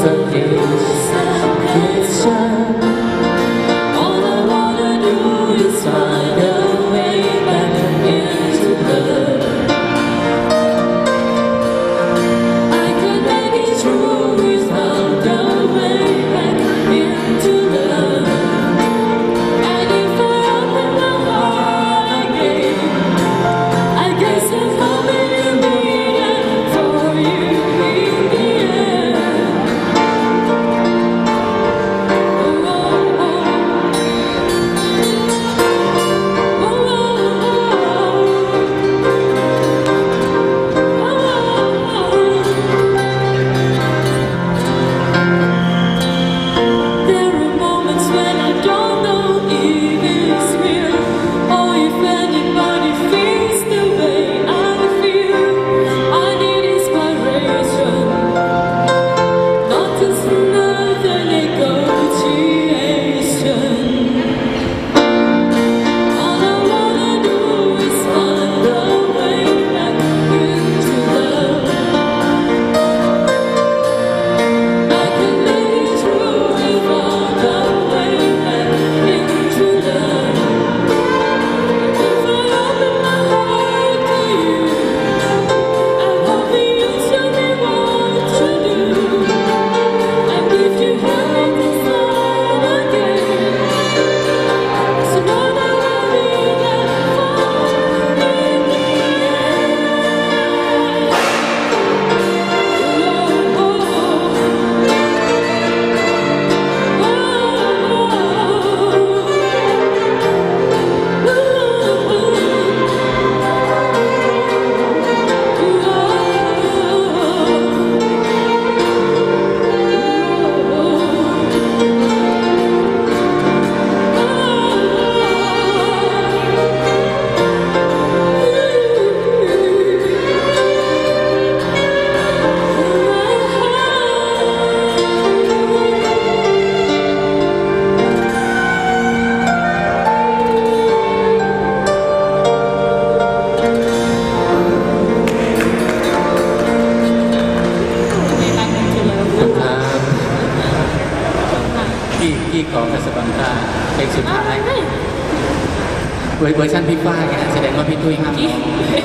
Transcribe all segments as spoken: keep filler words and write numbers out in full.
ของกัสบังตาเพลงสุดท้ายเวอร์ชันพี่ป้าไงแสดงว่าพี่ตุ้ยห้ามร้อง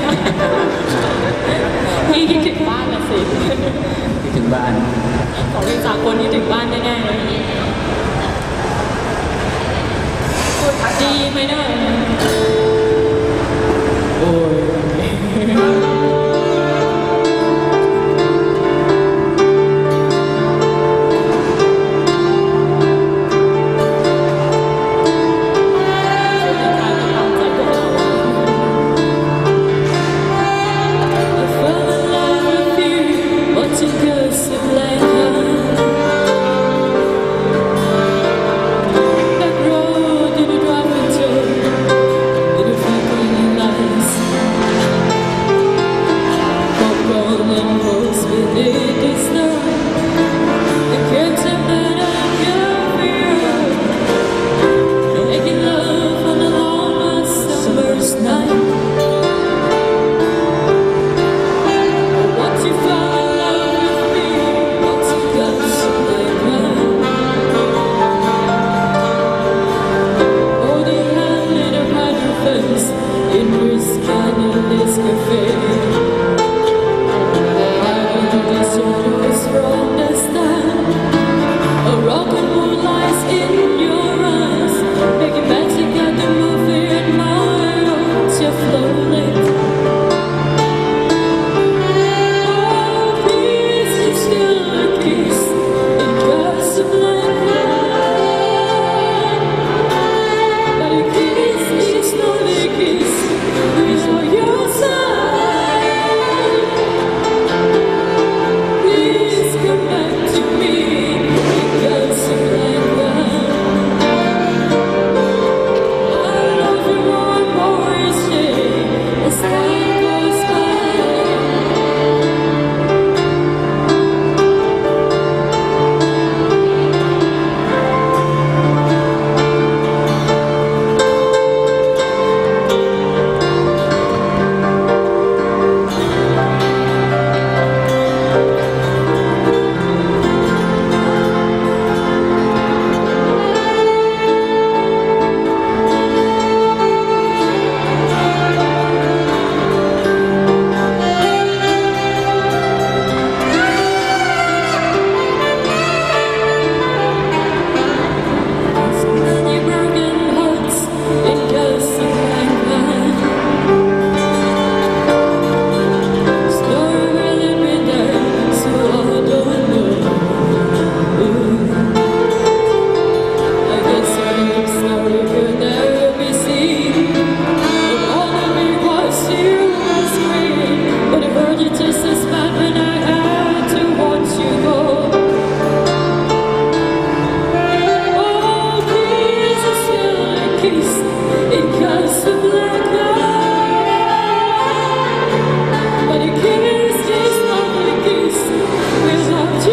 พี่คิดถึงบ้านละสิคิดถึงบ้านของเพลงสากลนี่ถึงบ้านแน่ๆเลยดีไหมเนอะโอ้ย Back road in a drive until the fucking lights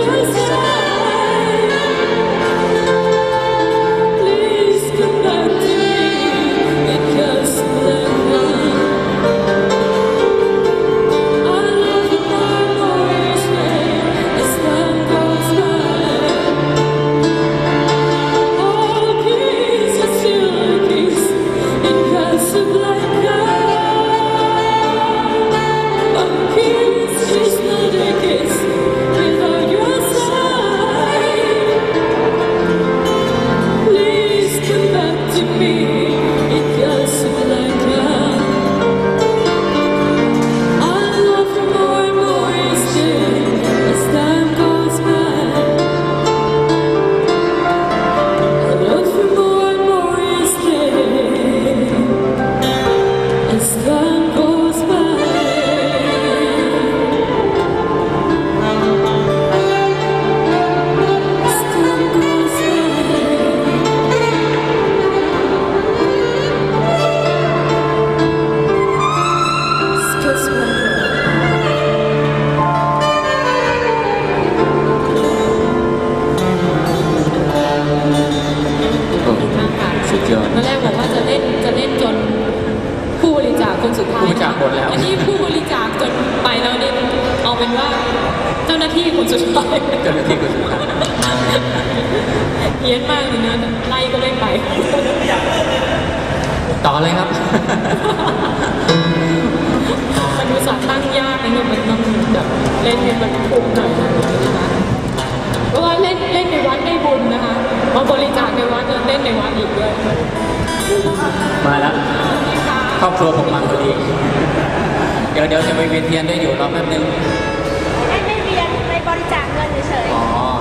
your side. Please come back to me because I'm I love you more and more each day as time goes by. Oh, kiss is still a kiss in Casablanca. A kiss is not a kiss without your side. Please come back to me in Casablanca. I love you more and more each day as time goes by. I love you more and more each day as time goes by. As time goes by. Kiss my โอ้สุดยอดตอนแรกบอกว่าจะเล่นจะเล่นจนผู้บริจาคคนสุดท้ายผู้บริจาคหมดแล้วอันนี้ผู้บริจาคจนไปแล้วเนี่ยเอาเป็นว่าเจ้าหน้าที่คนสุดท้ายเจ้าหน้าที่คนสุดท้ายเฮี้ยนมากเลยนะไล่ก็ไม่ไปต่อเลยครับมันดูสัตว์ตั้งยากนะเนี่ยมันต้องแบบเล่นให้มันคุ้มหน่อยนะคะเพราะว่าเล่นเล่นในวัดได้บุญนะคะมาบริจาคในวัดแล้วเล่นในวัดอีกด้วยมาแล้วครอบครัวผมมาพอดี เดี๋ยวเดี๋ยวจะไปเวียนเทียนด้วยอยู่รอแป๊บนึงไม่ไม่เรียนไปบริจาคเงินเฉยอ๋อ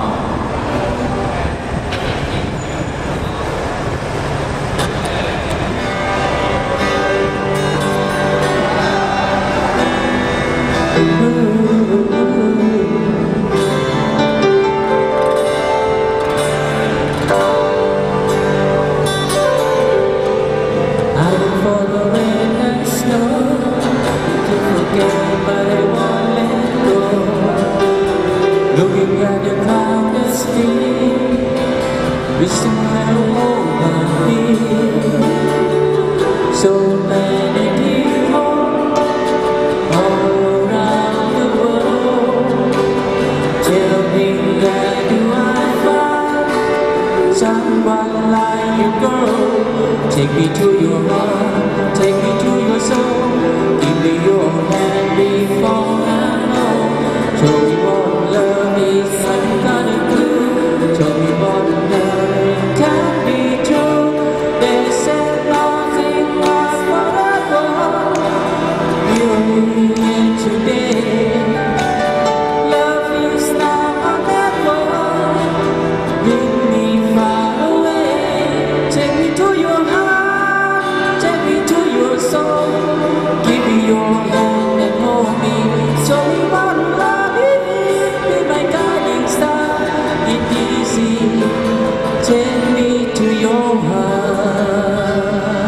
I look for the rain and snow to forget, but I won't let go. Looking at the cloudless sea, wishing I hold my feet. So many people all around the world. Tell me, where do I find someone like you, girl? Take me to your heart, take me to your soul. Give me your hand before I know. Show me what love is, I got a clue. Show me what love can be true. They said nothing lasts forever. You're here today. Love is now or never. Bring me far away. Take me to your heart, take me to your soul. Give me your hand and hold me. Show me what love is. Be my guiding star. It's easy. Take me to your heart.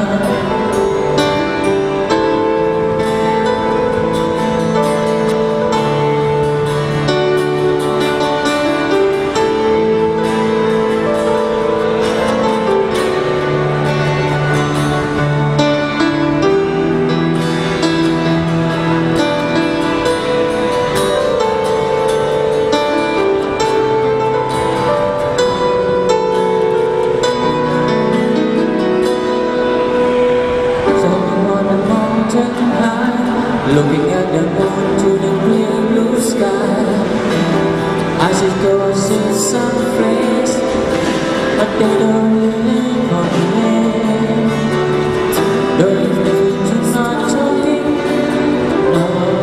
Standing on a mountain high, looking at the moon to the clear blue sky. I see ghosts in some place, but they don't live on land. Don't need to not talking, no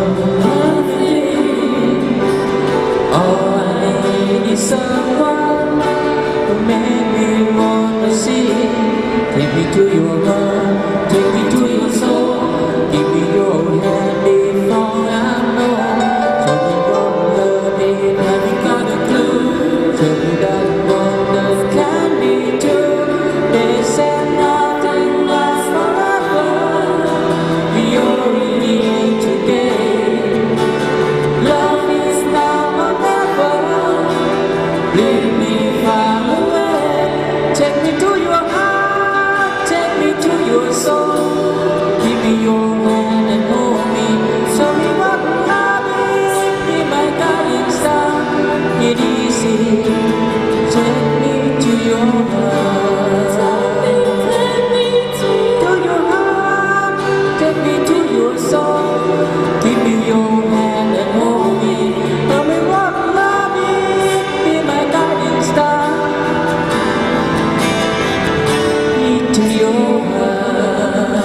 nothing. All I need is someone who made me wanna see. Take me to your heart, take me to your soul. Give me your hand before I know. Show me what love is, have you got a clue? Show me that what love can be true. They said nothing lasts forever. We are here today. Love is now or never. Lead me far away, take me to your heart, take me to your soul. Give me your hand and hold me, show me what love is, be my guiding star. It is easy, take me to your heart. Take me to your heart, take me to your soul. Give me your hand and hold me, show me what love is, be my guiding star. Lead to your heart.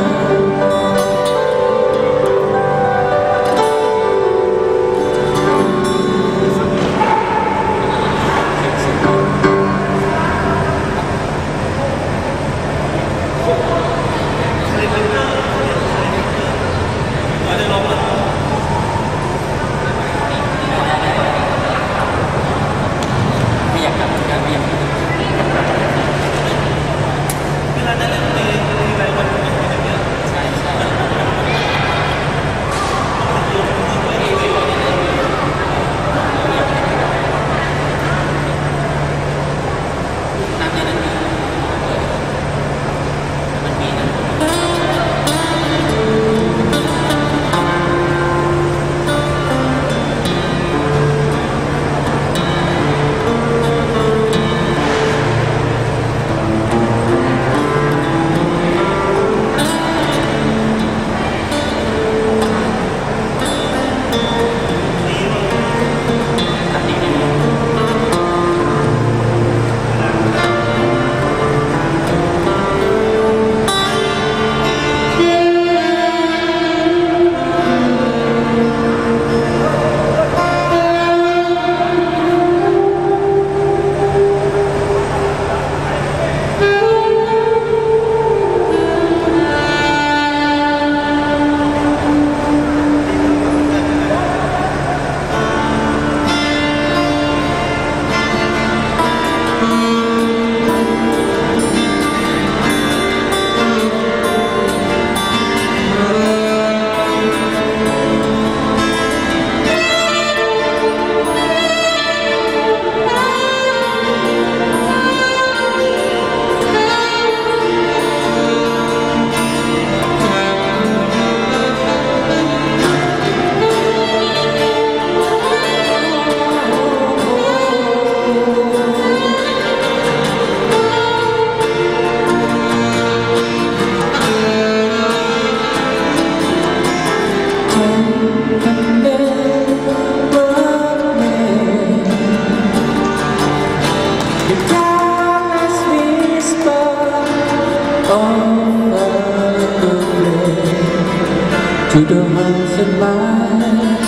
To the hearts and minds,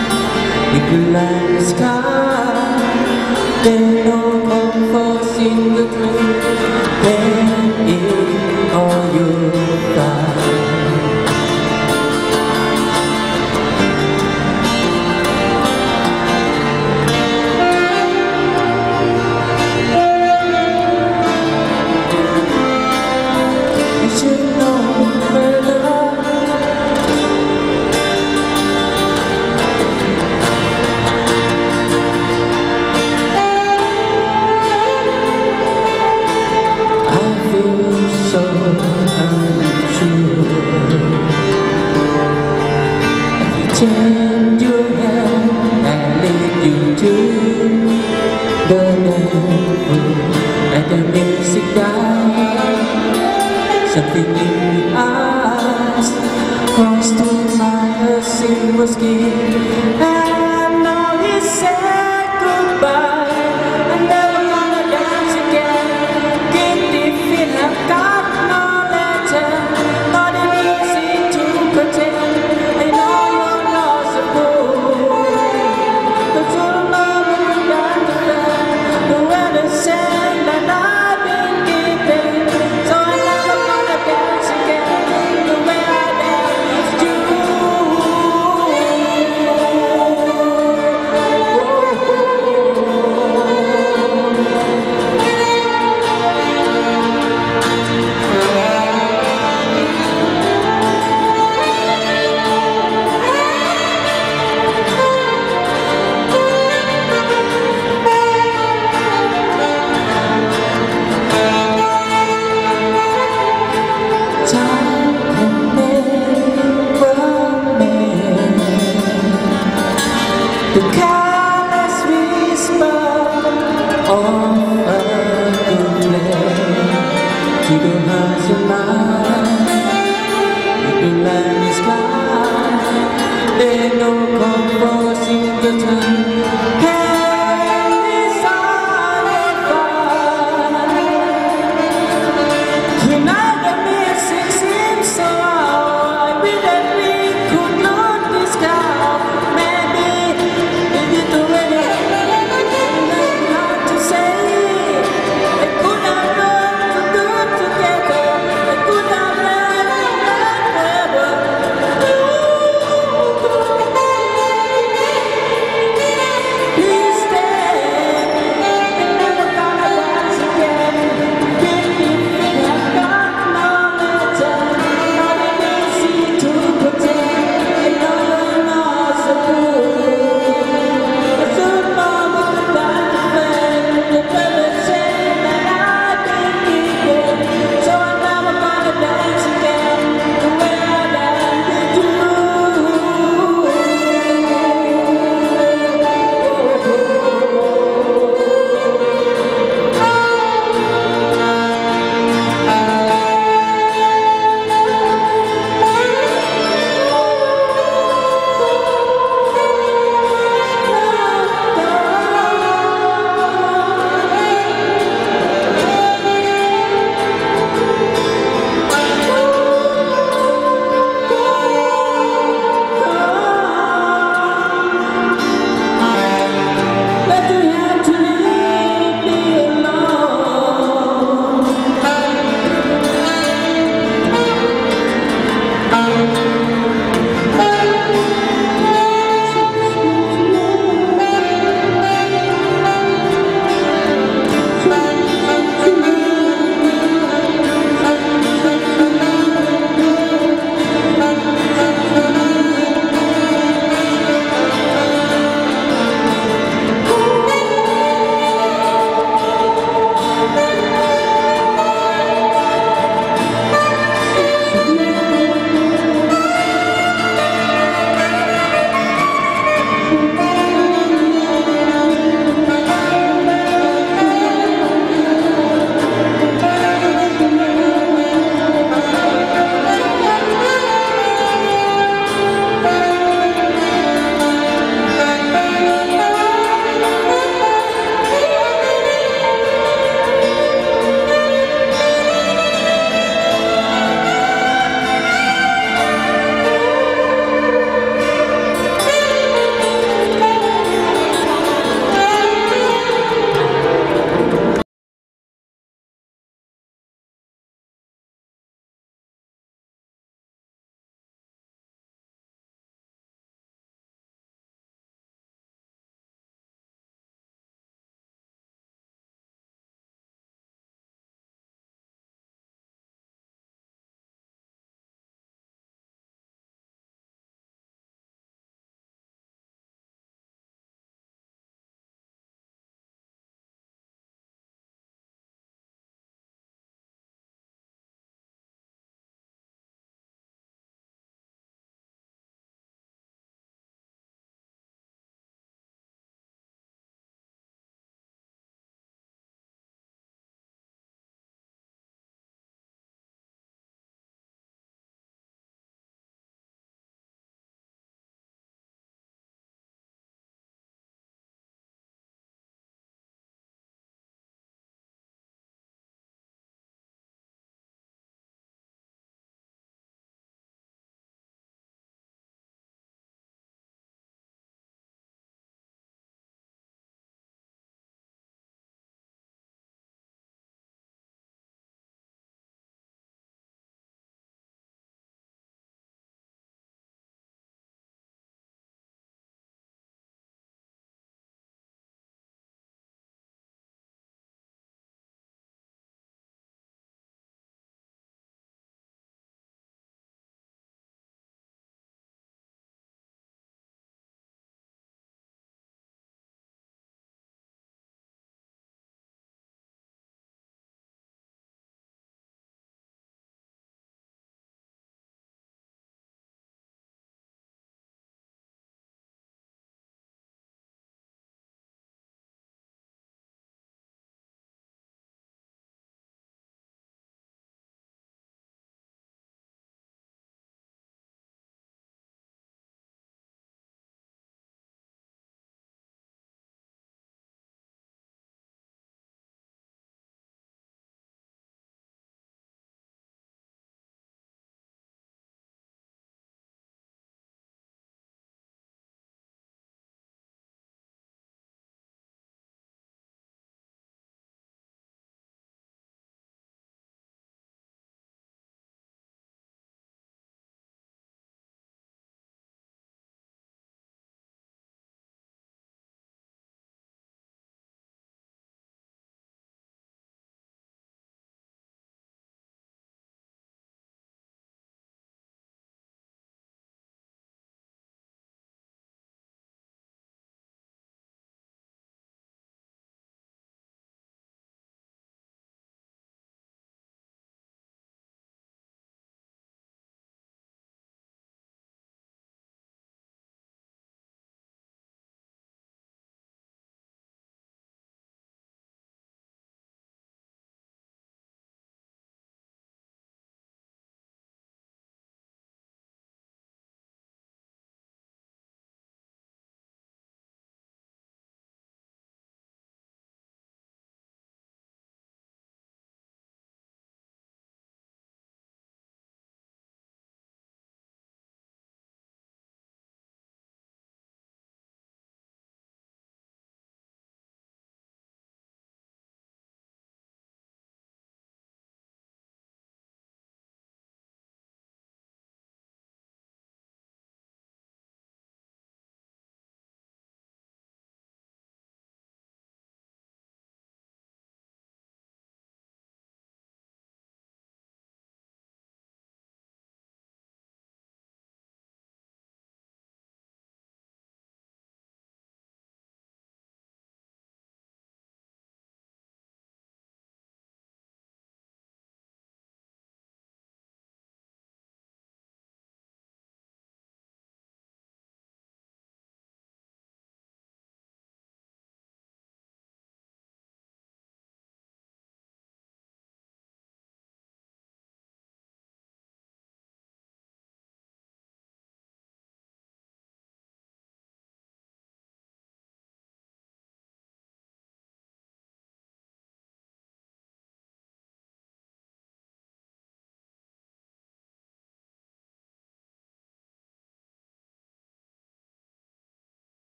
we could light the sky. There's no comfort in the truth, then in all your find. You should know better. So unsure. If you turn your head and lead you to the devil and the music dies, something in the eyes crossed through my silver skin, and now he said goodbye. I'm never gonna dance again. Give the feel I've got. So I'm never gonna dance again the way I danced you. all